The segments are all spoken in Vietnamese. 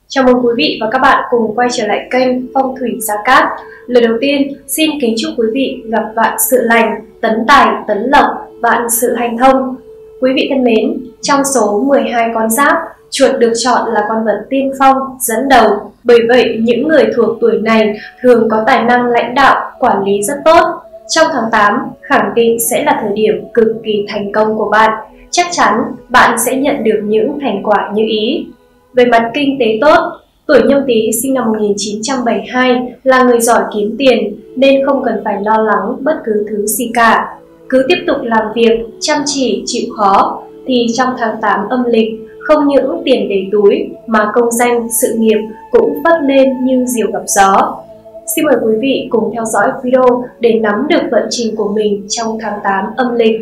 Chào mừng quý vị và các bạn cùng quay trở lại kênh Phong thủy Gia Cát. Lời đầu tiên, xin kính chúc quý vị gặp vạn sự lành, tấn tài, tấn lộc, vạn sự hanh thông. Quý vị thân mến, trong số 12 con giáp, chuột được chọn là con vật tiên phong, dẫn đầu. Bởi vậy, những người thuộc tuổi này thường có tài năng lãnh đạo, quản lý rất tốt. Trong tháng 8, khẳng định sẽ là thời điểm cực kỳ thành công của bạn. Chắc chắn bạn sẽ nhận được những thành quả như ý. Về mặt kinh tế tốt, tuổi Nhâm Tý sinh năm 1972 là người giỏi kiếm tiền nên không cần phải lo lắng bất cứ thứ gì cả. Cứ tiếp tục làm việc, chăm chỉ, chịu khó thì trong tháng 8 âm lịch không những tiền đầy túi mà công danh, sự nghiệp cũng phất lên như diều gặp gió. Xin mời quý vị cùng theo dõi video để nắm được vận trình của mình trong tháng 8 âm lịch.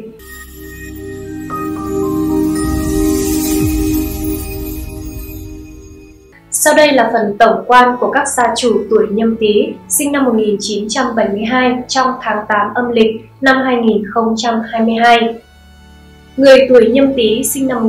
Sau đây là phần tổng quan của các gia chủ tuổi Nhâm Tý sinh năm 1972 trong tháng 8 âm lịch năm 2022. Người tuổi Nhâm Tý sinh năm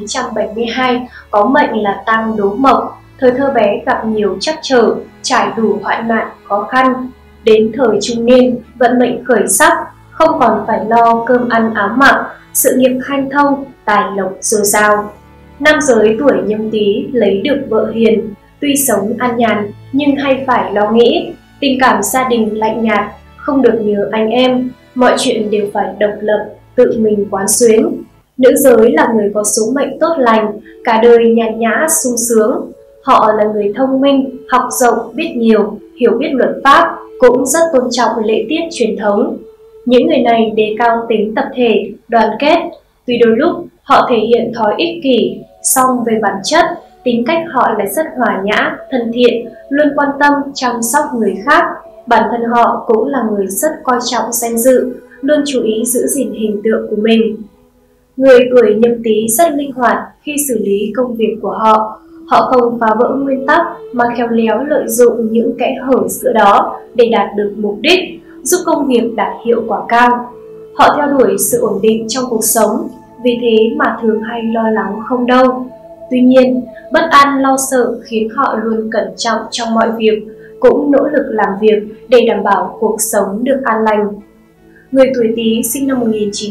1972 có mệnh là Tam Đố Mộc, thời thơ bé gặp nhiều trắc trở, trải đủ hoạn nạn khó khăn. Đến thời trung niên, vận mệnh khởi sắc, không còn phải lo cơm ăn áo mặc, sự nghiệp hanh thông, tài lộc dồi dào. Nam giới tuổi Nhâm Tý lấy được vợ hiền, tuy sống an nhàn nhưng hay phải lo nghĩ, tình cảm gia đình lạnh nhạt, không được nhớ anh em, mọi chuyện đều phải độc lập, tự mình quán xuyến. Nữ giới là người có số mệnh tốt lành, cả đời nhàn nhã sung sướng. Họ là người thông minh, học rộng, biết nhiều, hiểu biết luật pháp, cũng rất tôn trọng lễ tiết truyền thống. Những người này đề cao tính tập thể, đoàn kết, tuy đôi lúc họ thể hiện thói ích kỷ, song về bản chất, tính cách họ lại rất hòa nhã, thân thiện, luôn quan tâm, chăm sóc người khác. Bản thân họ cũng là người rất coi trọng danh dự, luôn chú ý giữ gìn hình tượng của mình. Người tuổi Nhâm Tý rất linh hoạt khi xử lý công việc của họ. Họ không phá vỡ nguyên tắc mà khéo léo lợi dụng những kẽ hở giữa đó để đạt được mục đích, giúp công việc đạt hiệu quả cao. Họ theo đuổi sự ổn định trong cuộc sống, vì thế mà thường hay lo lắng không đâu. Tuy nhiên, bất an lo sợ khiến họ luôn cẩn trọng trong mọi việc, cũng nỗ lực làm việc để đảm bảo cuộc sống được an lành. Người tuổi Tý sinh năm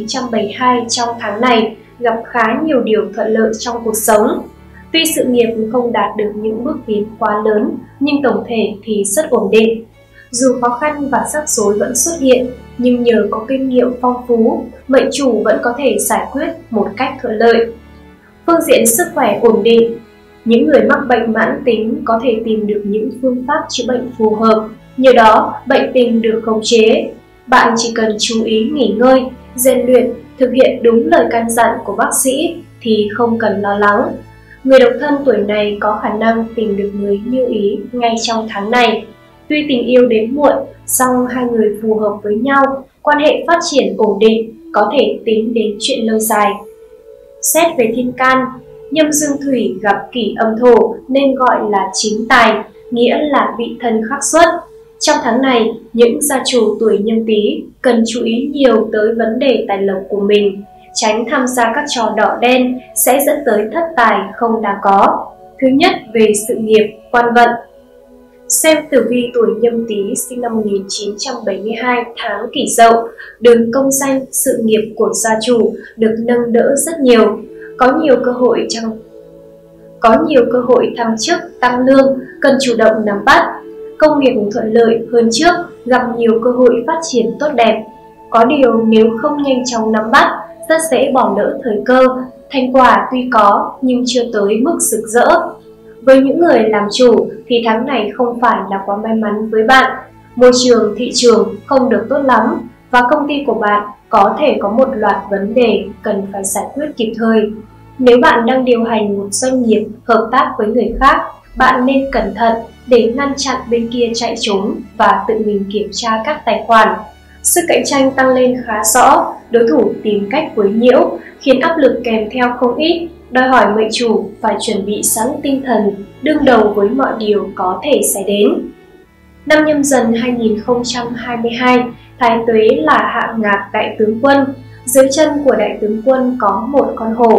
1972 trong tháng này gặp khá nhiều điều thuận lợi trong cuộc sống. Tuy sự nghiệp không đạt được những bước tiến quá lớn, nhưng tổng thể thì rất ổn định. Dù khó khăn và rắc rối vẫn xuất hiện, nhưng nhờ có kinh nghiệm phong phú, mệnh chủ vẫn có thể giải quyết một cách thuận lợi. Phương diện sức khỏe ổn định, những người mắc bệnh mãn tính có thể tìm được những phương pháp chữa bệnh phù hợp, nhờ đó bệnh tình được khống chế. Bạn chỉ cần chú ý nghỉ ngơi, rèn luyện, thực hiện đúng lời căn dặn của bác sĩ thì không cần lo lắng. Người độc thân tuổi này có khả năng tìm được người như ý ngay trong tháng này. Tuy tình yêu đến muộn, song hai người phù hợp với nhau, quan hệ phát triển ổn định, có thể tính đến chuyện lâu dài. Xét về thiên can, Nhâm Dương Thủy gặp Kỷ Âm Thổ nên gọi là chính tài, nghĩa là vị thân khắc xuất. Trong tháng này, những gia chủ tuổi Nhâm Tý cần chú ý nhiều tới vấn đề tài lộc của mình, tránh tham gia các trò đỏ đen sẽ dẫn tới thất tài không đáng có. Thứ nhất, về sự nghiệp, quan vận. Xem tử vi tuổi Nhâm Tý sinh năm 1972 tháng Kỷ Dậu, đường công danh, sự nghiệp của gia chủ được nâng đỡ rất nhiều, có nhiều cơ hội thăng chức, tăng lương, cần chủ động nắm bắt. Công việc thuận lợi hơn trước, gặp nhiều cơ hội phát triển tốt đẹp. Có điều nếu không nhanh chóng nắm bắt, rất dễ bỏ lỡ thời cơ, thành quả tuy có nhưng chưa tới mức rực rỡ. Với những người làm chủ thì tháng này không phải là quá may mắn với bạn. Môi trường, thị trường không được tốt lắm và công ty của bạn có thể có một loạt vấn đề cần phải giải quyết kịp thời. Nếu bạn đang điều hành một doanh nghiệp hợp tác với người khác, bạn nên cẩn thận để ngăn chặn bên kia chạy trốn và tự mình kiểm tra các tài khoản. Sức cạnh tranh tăng lên khá rõ, đối thủ tìm cách quấy nhiễu, khiến áp lực kèm theo không ít, đòi hỏi mệnh chủ phải chuẩn bị sẵn tinh thần, đương đầu với mọi điều có thể xảy đến. Năm Nhâm Dần 2022, Thái Tuế là Hạ Ngạc Đại Tướng Quân, dưới chân của Đại Tướng Quân có một con hổ.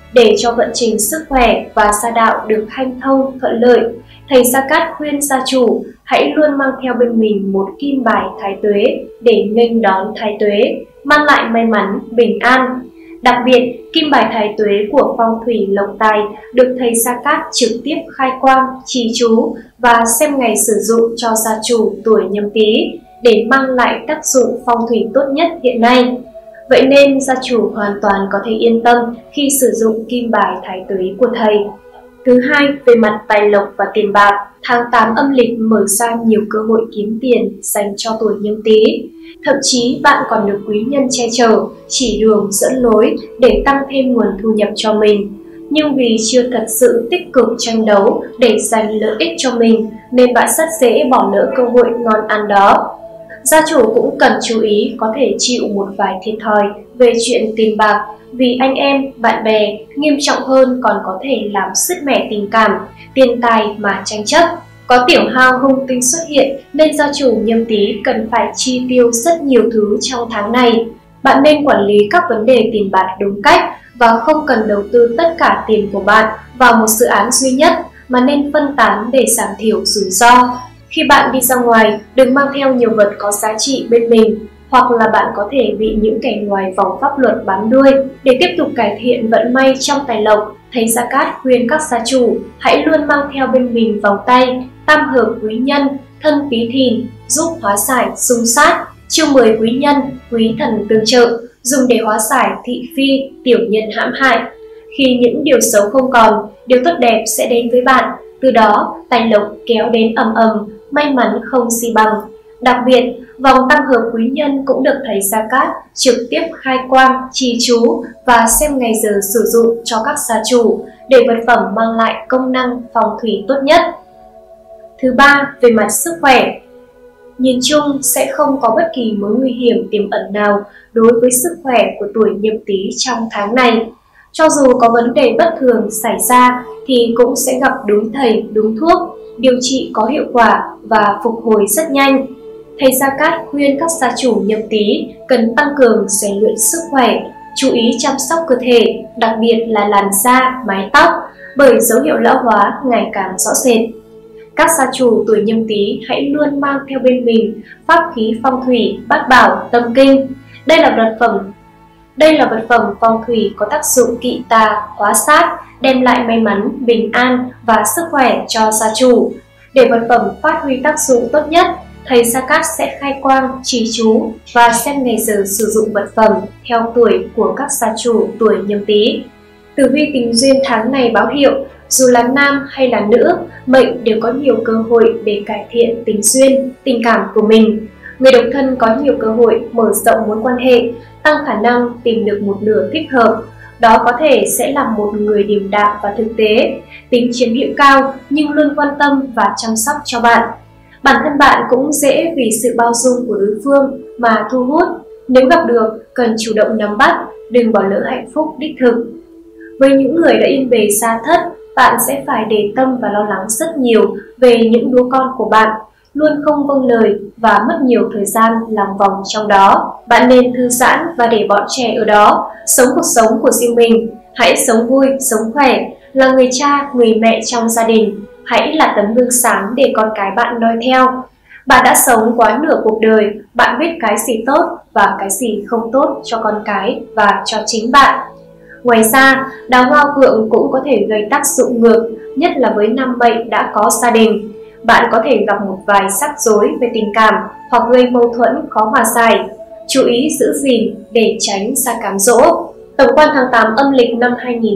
Để cho vận trình sức khỏe và gia đạo được hanh thông thuận lợi, thầy Gia Cát khuyên gia chủ hãy luôn mang theo bên mình một kim bài thái tuế để nghênh đón thái tuế, mang lại may mắn, bình an. Đặc biệt, kim bài thái tuế của phong thủy lộc tài được thầy Gia Cát trực tiếp khai quang, trì chú và xem ngày sử dụng cho gia chủ tuổi Nhâm Tý để mang lại tác dụng phong thủy tốt nhất hiện nay. Vậy nên gia chủ hoàn toàn có thể yên tâm khi sử dụng kim bài thái tuế của thầy. Thứ hai, về mặt tài lộc và tiền bạc, tháng 8 âm lịch mở ra nhiều cơ hội kiếm tiền dành cho tuổi Nhâm Tý. Thậm chí bạn còn được quý nhân che chở, chỉ đường dẫn lối để tăng thêm nguồn thu nhập cho mình. Nhưng vì chưa thật sự tích cực tranh đấu để giành lợi ích cho mình nên bạn rất dễ bỏ lỡ cơ hội ngon ăn đó. Gia chủ cũng cần chú ý có thể chịu một vài thiệt thòi về chuyện tiền bạc vì anh em, bạn bè, nghiêm trọng hơn còn có thể làm sứt mẻ tình cảm, tiền tài mà tranh chấp. Có tiểu hao hung tinh xuất hiện nên gia chủ Nhâm Tý cần phải chi tiêu rất nhiều thứ trong tháng này. Bạn nên quản lý các vấn đề tiền bạc đúng cách và không cần đầu tư tất cả tiền của bạn vào một dự án duy nhất mà nên phân tán để giảm thiểu rủi ro. Khi bạn đi ra ngoài, đừng mang theo nhiều vật có giá trị bên mình, hoặc là bạn có thể bị những kẻ ngoài vòng pháp luật bám đuôi. Để tiếp tục cải thiện vận may trong tài lộc, thầy Gia Cát khuyên các gia chủ hãy luôn mang theo bên mình vòng tay tam hợp quý nhân, thân Tý Thìn giúp hóa giải xung sát, chiêu 10 quý nhân, quý thần tương trợ, dùng để hóa giải thị phi, tiểu nhân hãm hại. Khi những điều xấu không còn, điều tốt đẹp sẽ đến với bạn, từ đó tài lộc kéo đến ầm ầm, may mắn không gì bằng. Đặc biệt, vòng tam hợp quý nhân cũng được thầy Gia Cát trực tiếp khai quang, trì chú và xem ngày giờ sử dụng cho các gia chủ để vật phẩm mang lại công năng phong thủy tốt nhất. Thứ ba, về mặt sức khỏe. Nhìn chung sẽ không có bất kỳ mối nguy hiểm tiềm ẩn nào đối với sức khỏe của tuổi Nhâm Tý trong tháng này. Cho dù có vấn đề bất thường xảy ra thì cũng sẽ gặp đúng thầy, đúng thuốc, điều trị có hiệu quả và phục hồi rất nhanh. Thầy Gia Cát khuyên các gia chủ Nhâm Tý cần tăng cường rèn luyện sức khỏe, chú ý chăm sóc cơ thể, đặc biệt là làn da, mái tóc, bởi dấu hiệu lão hóa ngày càng rõ rệt. Các gia chủ tuổi Nhâm Tý hãy luôn mang theo bên mình pháp khí phong thủy Bát Bảo Tâm Kinh. Đây là vật phẩm phong thủy có tác dụng kỵ tà, hóa sát, đem lại may mắn, bình an và sức khỏe cho gia chủ. Để vật phẩm phát huy tác dụng tốt nhất, thầy Gia Cát sẽ khai quang, trì chú và xem ngày giờ sử dụng vật phẩm theo tuổi của các gia chủ tuổi Nhâm Tý. Tử vi tình duyên tháng này báo hiệu, dù là nam hay là nữ, mệnh đều có nhiều cơ hội để cải thiện tình duyên, tình cảm của mình. Người độc thân có nhiều cơ hội mở rộng mối quan hệ, tăng khả năng tìm được một nửa thích hợp. Đó có thể sẽ là một người điềm đạm và thực tế, tính chiếm hữu cao nhưng luôn quan tâm và chăm sóc cho bạn. Bản thân bạn cũng dễ vì sự bao dung của đối phương mà thu hút. Nếu gặp được, cần chủ động nắm bắt, đừng bỏ lỡ hạnh phúc đích thực. Với những người đã yên bề xa thất, bạn sẽ phải để tâm và lo lắng rất nhiều về những đứa con của bạn, luôn không vâng lời và mất nhiều thời gian lòng vòng trong đó. Bạn nên thư giãn và để bọn trẻ ở đó, sống cuộc sống của riêng mình. Hãy sống vui, sống khỏe, là người cha, người mẹ trong gia đình. Hãy là tấm gương sáng để con cái bạn noi theo. Bạn đã sống quá nửa cuộc đời, bạn biết cái gì tốt và cái gì không tốt cho con cái và cho chính bạn. Ngoài ra, đào hoa vượng cũng có thể gây tác dụng ngược, nhất là với nam mệnh đã có gia đình. Bạn có thể gặp một vài rắc rối về tình cảm hoặc gây mâu thuẫn khó hòa giải. Chú ý giữ gìn để tránh ra cám dỗ. Tổng quan tháng 8 âm lịch năm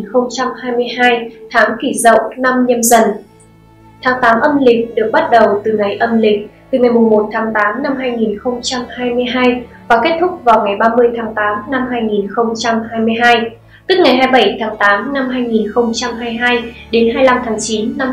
2022, tháng Kỷ Dậu năm Nhâm Dần. Tháng 8 âm lịch được bắt đầu từ ngày âm lịch, từ ngày 1 tháng 8 năm 2022 và kết thúc vào ngày 30 tháng 8 năm 2022, tức ngày 27 tháng 8 năm 2022 đến 25 tháng 9 năm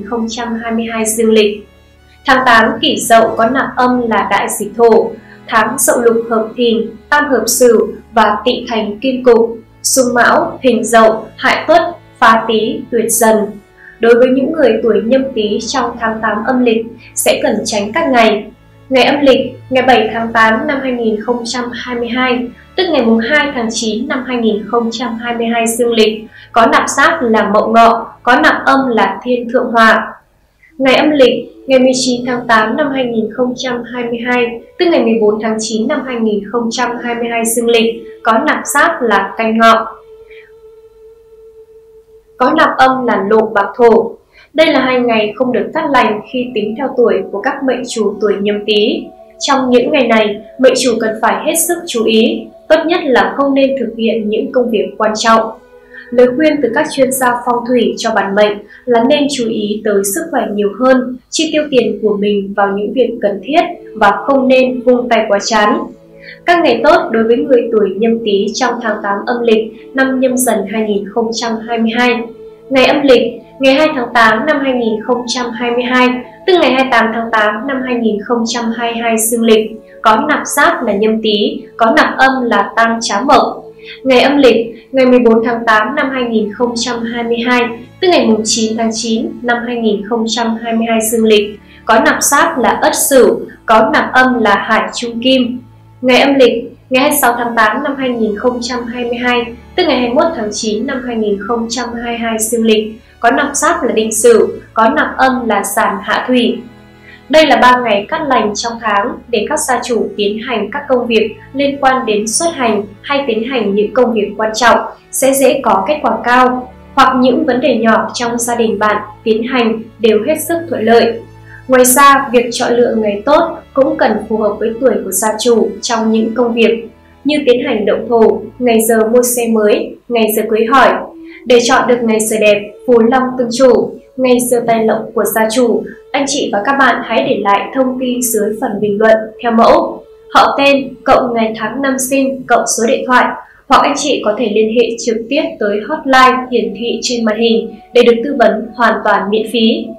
2022 dương lịch. Tháng 8 Kỷ Dậu có nạp âm là Đại Dịch Thổ, tháng Dậu Lục hợp Thìn, Tam hợp Sửu và Tỵ thành Kim Cục, xung Mão, Hình Dậu, Hại Tuất, Phá Tý, Tuyệt Dần. Đối với những người tuổi Nhâm Tý trong tháng 8 âm lịch sẽ cần tránh các ngày. Ngày âm lịch, ngày 7 tháng 8 năm 2022, tức ngày mùng 2 tháng 9 năm 2022 dương lịch, có nạp giáp là Mậu Ngọ, có nạp âm là Thiên Thượng Hỏa. Ngày âm lịch, ngày 19 tháng 8 năm 2022, tức ngày 14 tháng 9 năm 2022 dương lịch, có nạp giáp là Canh Ngọ, có nạp âm là Lộ Bạc Thổ. Đây là 2 ngày không được cát lành khi tính theo tuổi của các mệnh chủ tuổi Nhâm Tý. Trong những ngày này, mệnh chủ cần phải hết sức chú ý, tốt nhất là không nên thực hiện những công việc quan trọng. Lời khuyên từ các chuyên gia phong thủy cho bản mệnh là nên chú ý tới sức khỏe nhiều hơn, chi tiêu tiền của mình vào những việc cần thiết và không nên vung tay quá chán. Các ngày tốt đối với người tuổi Nhâm Tý trong tháng 8 âm lịch năm Nhâm Dần 2022. Ngày âm lịch, ngày 2 tháng 8 năm 2022, tức ngày 28 tháng 8 năm 2022 dương lịch, có nạp giáp là Nhâm Tý, có nạp âm là Tam Trá Mộc. Ngày âm lịch, ngày 14 tháng 8 năm 2022, tức ngày 9 tháng 9 năm 2022 dương lịch, có nạp giáp là Ất Sửu, có nạp âm là Hải Trung Kim. Ngày âm lịch, ngày 26 tháng 8 năm 2022, tức ngày 21 tháng 9 năm 2022 dương lịch, có nạp giáp là Đinh Sửu, có nạp âm là Sản Hạ Thủy. Đây là 3 ngày cát lành trong tháng để các gia chủ tiến hành các công việc liên quan đến xuất hành hay tiến hành những công việc quan trọng sẽ dễ có kết quả cao, hoặc những vấn đề nhỏ trong gia đình bạn tiến hành đều hết sức thuận lợi. Ngoài ra, việc chọn lựa ngày tốt cũng cần phù hợp với tuổi của gia chủ trong những công việc như tiến hành động thổ, ngày giờ mua xe mới, ngày giờ cưới hỏi. Để chọn được ngày giờ đẹp, phù long tương chủ, ngày giờ tài lộc của gia chủ, anh chị và các bạn hãy để lại thông tin dưới phần bình luận theo mẫu họ tên cộng ngày tháng năm sinh cộng số điện thoại, hoặc anh chị có thể liên hệ trực tiếp tới hotline hiển thị trên màn hình để được tư vấn hoàn toàn miễn phí.